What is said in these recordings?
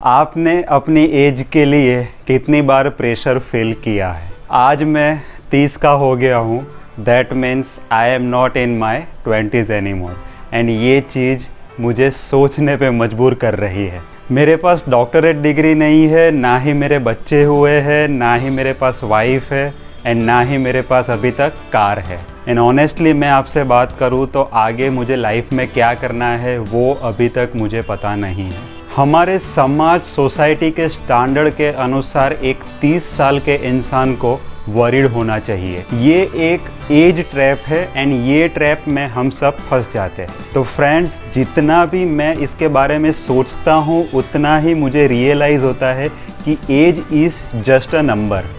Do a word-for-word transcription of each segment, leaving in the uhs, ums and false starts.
आपने अपनी एज के लिए कितनी बार प्रेशर फील किया है? आज मैं तीस का हो गया हूँ। That means I am not in my twenties any more and ये चीज़ मुझे सोचने पे मजबूर कर रही है। मेरे पास डॉक्टरेट डिग्री नहीं है, ना ही मेरे बच्चे हुए हैं, ना ही मेरे पास वाइफ है एंड ना ही मेरे पास अभी तक कार है। एंड ऑनेस्टली मैं आपसे बात करूँ तो आगे मुझे लाइफ में क्या करना है वो अभी तक मुझे पता नहीं है। हमारे समाज सोसाइटी के स्टैंडर्ड के अनुसार एक तीस साल के इंसान को वरीड होना चाहिए। ये एक एज ट्रैप है एंड ये ट्रैप में हम सब फंस जाते हैं। तो फ्रेंड्स, जितना भी मैं इसके बारे में सोचता हूँ उतना ही मुझे रियलाइज़ होता है कि age is just a number.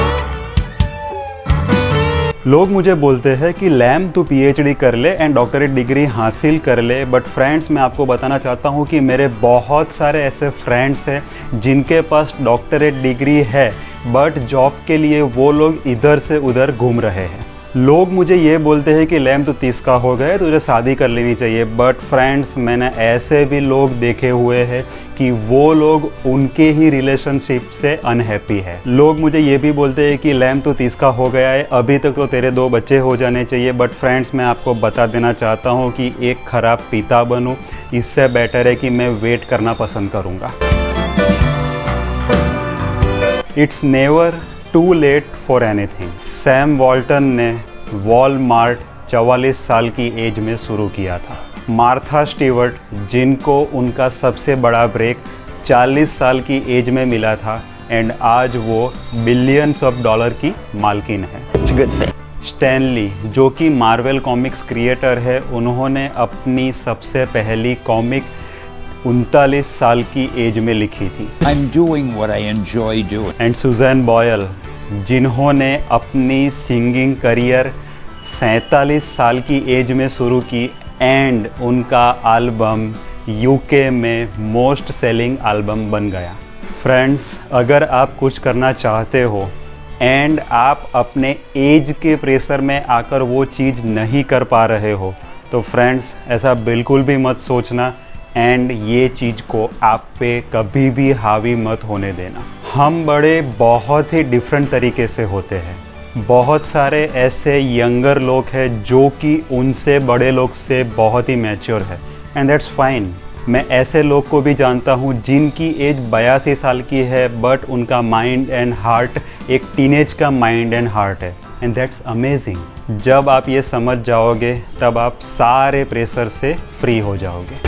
लोग मुझे बोलते हैं कि लैम तू पीएचडी कर ले एंड डॉक्टरेट डिग्री हासिल कर ले, बट फ्रेंड्स मैं आपको बताना चाहता हूँ कि मेरे बहुत सारे ऐसे फ्रेंड्स हैं जिनके पास डॉक्टरेट डिग्री है बट जॉब के लिए वो लोग इधर से उधर घूम रहे हैं। लोग मुझे ये बोलते हैं कि लैम तो तीस का हो गए, तुझे शादी कर लेनी चाहिए, बट फ्रेंड्स मैंने ऐसे भी लोग देखे हुए हैं कि वो लोग उनके ही रिलेशनशिप से अनहैप्पी है। लोग मुझे ये भी बोलते हैं कि लैम तो तीस का हो गया है, अभी तक तो तेरे दो बच्चे हो जाने चाहिए, बट फ्रेंड्स मैं आपको बता देना चाहता हूँ कि एक ख़राब पिता बनूँ इससे बेटर है कि मैं वेट करना पसंद करूँगा। It's never too late for anything. Sam Walton ने वॉलमार्ट चवालीस साल की एज में शुरू किया था। मार्था स्टीवर्ट, जिनको उनका सबसे बड़ा ब्रेक चालीस साल की एज में मिला था एंड आज वो बिलियंस ऑफ डॉलर की मालकिन है। स्टैन ली, जो कि मार्वल कॉमिक्स क्रिएटर है, उन्होंने अपनी सबसे पहली कॉमिक उनतालीस साल की एज में लिखी थी। I'm doing what I enjoy doing. And Susan Boyle, जिन्होंने अपनी सिंगिंग करियर सैंतालीस साल की एज में शुरू की एंड उनका एल्बम यूके में मोस्ट सेलिंग एल्बम बन गया। फ्रेंड्स, अगर आप कुछ करना चाहते हो एंड आप अपने एज के प्रेशर में आकर वो चीज़ नहीं कर पा रहे हो तो फ्रेंड्स ऐसा बिल्कुल भी मत सोचना एंड ये चीज़ को आप पे कभी भी हावी मत होने देना। हम बड़े बहुत ही डिफरेंट तरीके से होते हैं। बहुत सारे ऐसे यंगर लोग हैं जो कि उनसे बड़े लोग से बहुत ही मैच्योर है एंड दैट्स फाइन। मैं ऐसे लोग को भी जानता हूँ जिनकी एज बयासी साल की है बट उनका माइंड एंड हार्ट एक टीनेज का माइंड एंड हार्ट है एंड दैट्स अमेजिंग। जब आप ये समझ जाओगे तब आप सारे प्रेशर से फ्री हो जाओगे।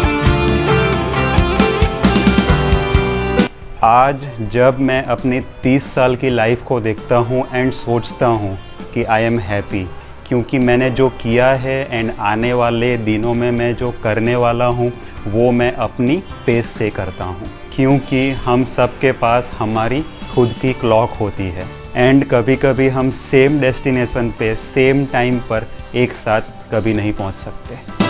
आज जब मैं अपनी तीस साल की लाइफ को देखता हूँ एंड सोचता हूँ कि आई एम हैप्पी, क्योंकि मैंने जो किया है एंड आने वाले दिनों में मैं जो करने वाला हूँ वो मैं अपनी पेस से करता हूँ, क्योंकि हम सब के पास हमारी खुद की क्लॉक होती है एंड कभी कभी हम सेम डेस्टिनेशन पे सेम टाइम पर एक साथ कभी नहीं पहुँच सकते।